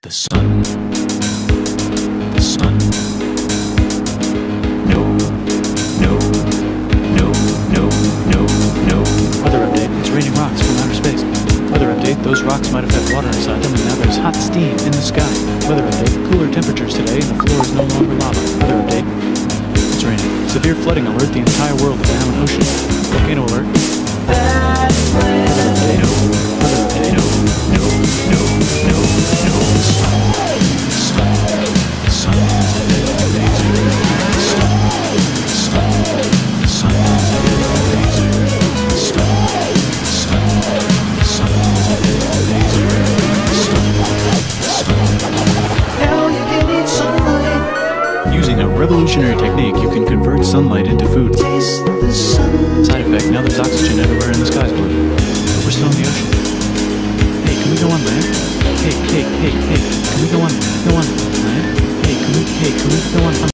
The sun. The sun. No, no, no, no, no, no. Weather update. It's raining rocks from outer space. Weather update. Those rocks might have had water inside them, and now there's hot steam in the sky. Weather update. Cooler temperatures today, and the floor is no longer lava. Weather update. It's raining. Severe flooding alert. The entire world is now an ocean. Volcano alert. Weather update. No, Weather update. no, no, no, no, no. Sun, sun, sun is a deadly laser. Sun, sun, sun is a deadly laser. Sun, sun, sun is a deadly laser. Sun, sun. Now you can eat sunlight. Using a revolutionary technique, you can convert sunlight into food. Taste the sun. Side effect, now there's oxygen everywhere and the sky's blue. But we're still in the ocean. Hey, can we go on land? Hey, can we go on land? Hey, can we go on